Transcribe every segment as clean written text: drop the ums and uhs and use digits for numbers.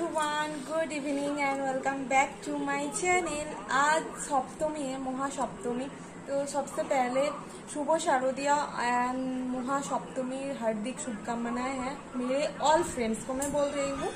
Everyone, good evening and welcome back to my channel. आज सप्तमी है, महासप्तमी। तो सबसे पहले शुभ शारदिया एंड महासप्तमी हार्दिक शुभकामनाएं हैं मेरे ऑल फ्रेंड्स को मैं बोल रही हूँ।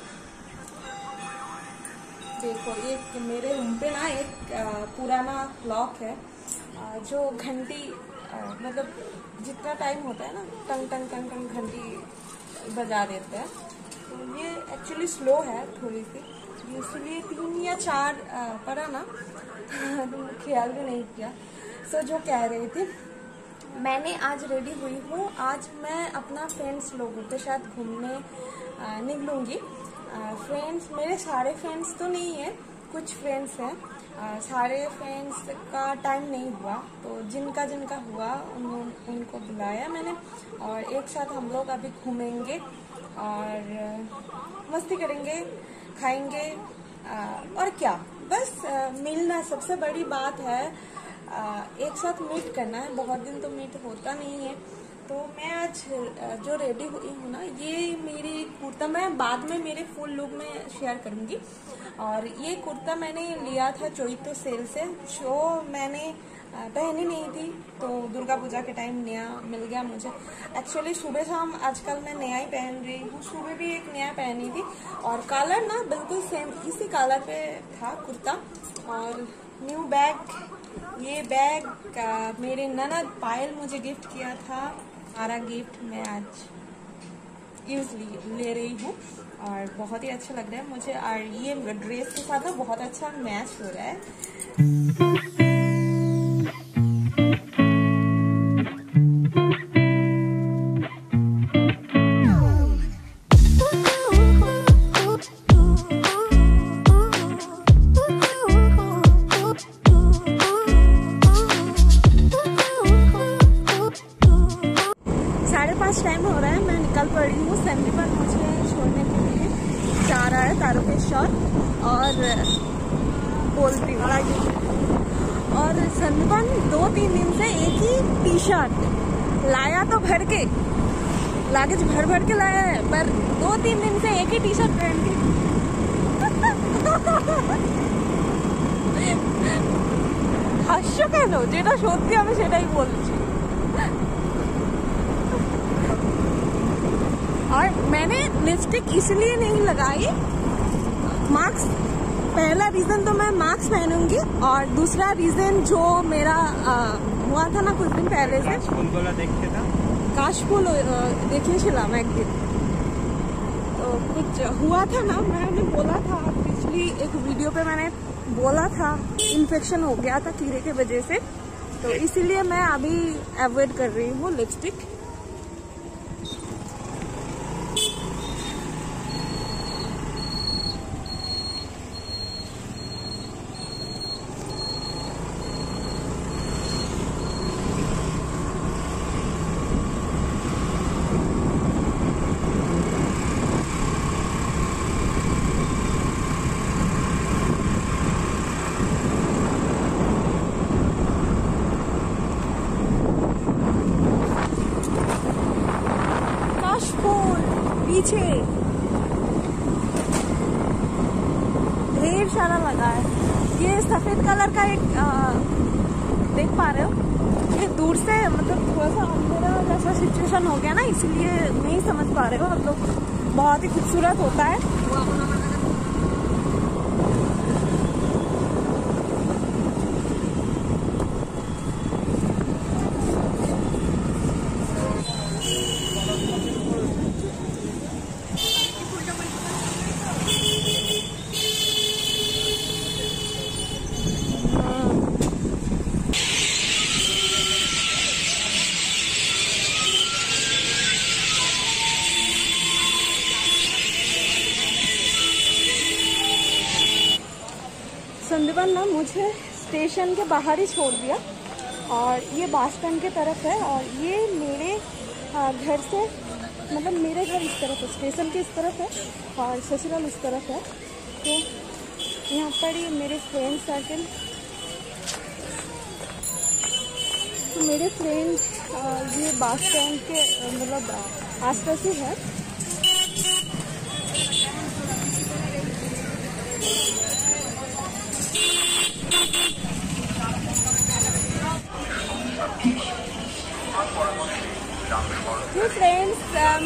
देखो, एक मेरे रूम पे ना एक पुराना क्लॉक है जो घंटी मतलब जितना टाइम होता है ना टंग टंग टंग टंग घंटी बजा देते हैं। तो ये एक्चुअली स्लो है थोड़ी सी, इसलिए 3 या 4 पड़ा ना तो ख्याल भी नहीं किया। सो जो कह रही थी, मैंने आज रेडी हुई हूँ। आज मैं अपना फ्रेंड्स लोगों के साथ घूमने निकलूंगी। फ्रेंड्स, मेरे सारे फ्रेंड्स तो नहीं है, कुछ फ्रेंड्स हैं। सारे फ्रेंड्स का टाइम नहीं हुआ, तो जिनका जिनका हुआ उनको बुलाया मैंने, और एक साथ हम लोग अभी घूमेंगे और मस्ती करेंगे, खाएंगे और क्या, बस मिलना सबसे बड़ी बात है। एक साथ मीट करना है, बहुत दिन तो मीट होता नहीं है। तो मैं आज जो रेडी हुई हूँ ना, ये मेरी कुर्ता मैं बाद में मेरे फुल लुक में शेयर करूंगी। और ये कुर्ता मैंने लिया था चोइतो सेल से, जो मैंने पहनी नहीं थी, तो दुर्गा पूजा के टाइम नया मिल गया मुझे। एक्चुअली सुबह शाम आजकल मैं नया ही पहन रही हूँ। सुबह भी एक नया पहनी थी और कलर ना बिल्कुल सेम इसी कलर पे था कुर्ता। और न्यू बैग, ये बैग मेरे ननद पायल मुझे गिफ्ट किया था। सारा गिफ्ट मैं आज यूज ले रही हूँ और बहुत ही अच्छा लग रहा है मुझे। और ये ड्रेस के साथ ना बहुत अच्छा मैच हो रहा है। टाइम हो रहा है, मैं निकल पड़ी हूँ। संदीपन मुझे छोड़ने के लिए जा रहा है तारकेश्वर और बोलती हूँ। और संदीपन 2-3 दिन से एक ही टी शर्ट लाया, तो भर के लागेज भर भर के लाया है, पर 2-3 दिन से एक ही टी शर्ट पहन के हास्य কেন, যেটা সত্যি আমি সেটাই বলছি। और मैंने लिपस्टिक इसलिए नहीं लगाई, मास्क, पहला रीजन तो मैं मास्क पहनूंगी, और दूसरा रीजन जो मेरा हुआ था ना कुछ दिन पहले से, काशफुल देखिएছিলাম एक दिन, तो कुछ हुआ था ना, मैंने बोला था पिछली एक वीडियो पे, मैंने बोला था इन्फेक्शन हो गया था कीड़े के वजह से, तो इसीलिए मैं अभी अवॉइड कर रही हूँ लिपस्टिक। पीछे ढेर सारा लगा है। ये सफेद कलर का एक देख पा रहे हो, ये दूर से मतलब थोड़ा सा अंधेरा जैसा सिचुएशन हो गया ना, इसलिए नहीं समझ पा रहे हो आप लोग। बहुत ही खूबसूरत होता है। संदीपन ना मुझे स्टेशन के बाहर ही छोड़ दिया, और ये बस स्टैंड के तरफ है, और ये मेरे घर से मतलब मेरे घर इस तरफ है, स्टेशन के इस तरफ है, और ससुराल इस तरफ है। तो यहाँ पर ही मेरे फ्रेंड सर्कल, तो मेरे फ्रेंड्स ये बस स्टैंड के मतलब आसपास ही है।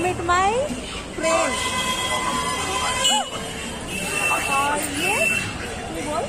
meet my friend. और ये बोल,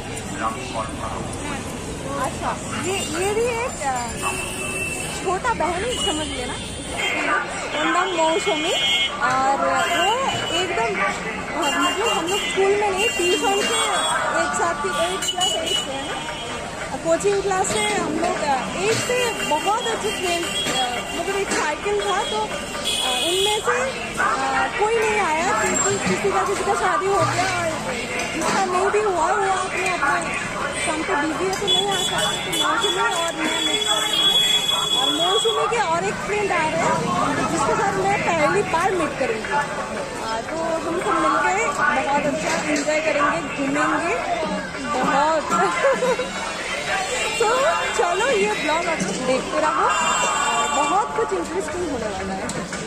अच्छा ये भी एक छोटा बहन ही समझ लेना, नाम मौसमी। और वो एकदम मतलब हम लोग स्कूल में नहीं, ट्यूशन से एक साथ ही 8 क्लास 8 से है ना, कोचिंग क्लास से हम लोग 8 से बहुत अच्छे फ्रेंड। मतलब एक साइकिल था तो उनमें से कोई नहीं आया क्योंकि किसी का शादी हो गया, और जिसका नहीं भी हुआ वो अपने काम पे बिजी है तो नहीं आ सकते। तो मौसमी और मैं मिल करूँगी, और मौसमी के और एक फ्रेंड आ रहे हैं जिसके साथ मैं पहली बार मीट करूँगी। तो हम सब मिलकर बहुत अच्छा एंजॉय करेंगे, घूमेंगे बहुत। तो चलो ये ब्लॉग आप लोग देखते रहो, बहुत कुछ इंटरेस्टिंग होने वाला है।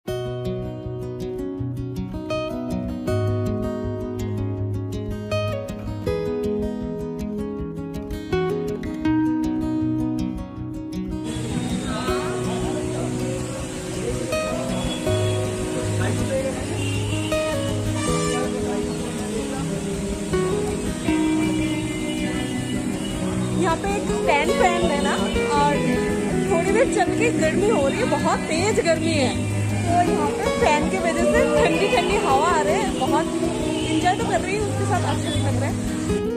यहाँ पे एक फैन है ना, और थोड़ी देर चल के गर्मी हो रही है, बहुत तेज गर्मी है। तो यहाँ पे फैन की वजह से ठंडी ठंडी हवा आ रही है, बहुत इंजॉय तो कर रही है, उसके साथ अच्छा भी लग रहा है।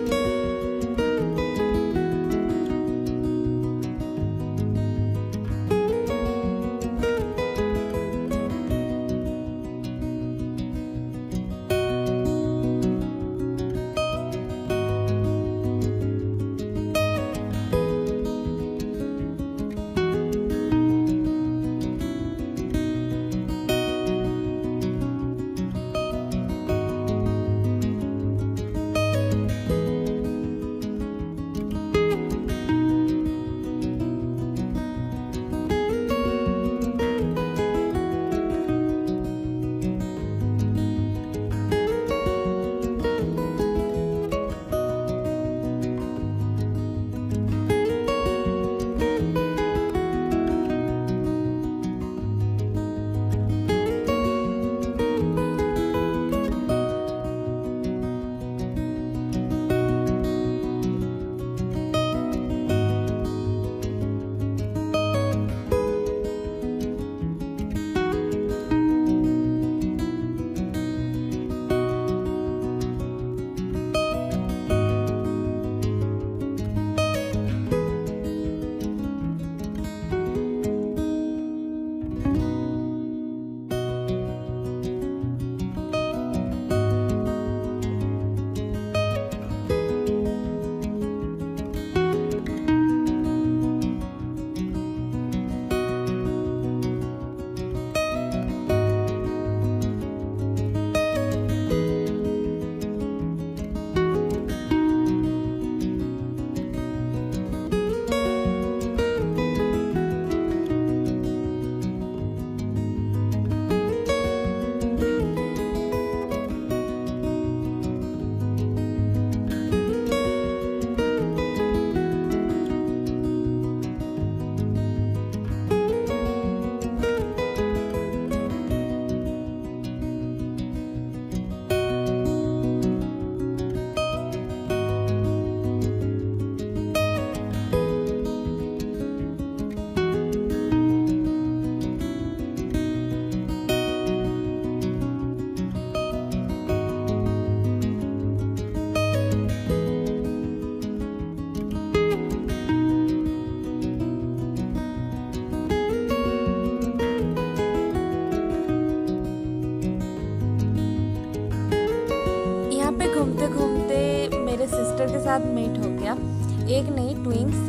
घूमते घूमते मेरे सिस्टर के साथ मीट हो गया, एक नहीं ट्विंक्स।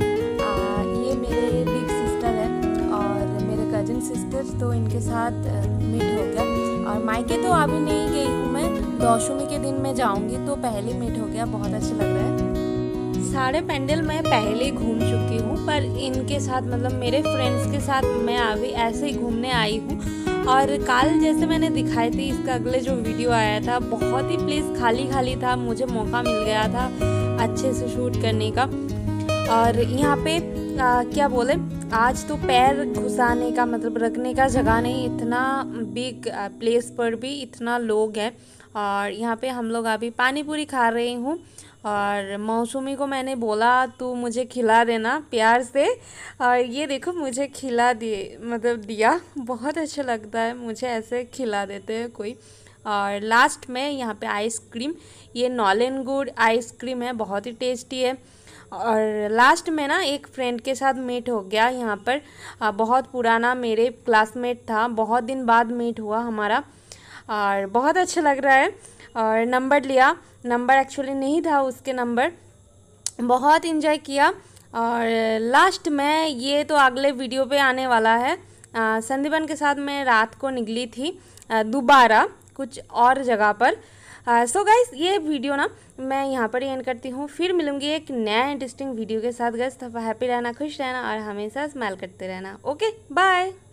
ये मेरे बिग सिस्टर है और मेरे कजिन सिस्टर, तो इनके साथ मीट हो गया। और मायके तो अभी नहीं गई हूँ मैं, दशमी के दिन मैं जाऊँगी, तो पहले मीट हो गया, बहुत अच्छा लग रहा है। सारे पेंडल मैं पहले घूम चुकी हूँ, पर इनके साथ मतलब मेरे फ्रेंड्स के साथ मैं अभी ऐसे ही घूमने आई हूँ। और कल जैसे मैंने दिखाई थी, इसका अगले जो वीडियो आया था, बहुत ही प्लेस खाली खाली था, मुझे मौका मिल गया था अच्छे से शूट करने का। और यहाँ पे क्या बोले, आज तो पैर घुसाने का मतलब रखने का जगह नहीं, इतना बिग प्लेस पर भी इतना लोग हैं। और यहाँ पे हम लोग अभी पानी पूरी खा रहे हूँ और मौसमी को मैंने बोला तू मुझे खिला देना प्यार से, और ये देखो मुझे खिला दिए मतलब दिया। बहुत अच्छा लगता है मुझे ऐसे खिला देते हैं कोई। और लास्ट में यहाँ पे आइसक्रीम, ये नॉलेन गुड आइसक्रीम है, बहुत ही टेस्टी है। और लास्ट में ना एक फ्रेंड के साथ मीट हो गया यहाँ पर, बहुत पुराना मेरे क्लासमेट था, बहुत दिन बाद मीट हुआ हमारा और बहुत अच्छा लग रहा है। और नंबर लिया, नंबर एक्चुअली नहीं था उसके नंबर, बहुत इन्जॉय किया। और लास्ट में ये तो अगले वीडियो पे आने वाला है। संदीपन के साथ मैं रात को निकली थी दोबारा कुछ और जगह पर। सो गाइस ये वीडियो ना मैं यहाँ पर ही एंड करती हूँ, फिर मिलूंगी एक नया इंटरेस्टिंग वीडियो के साथ। गाइस तब हैप्पी रहना, खुश रहना और हमेशा स्माइल करते रहना। Okay bye.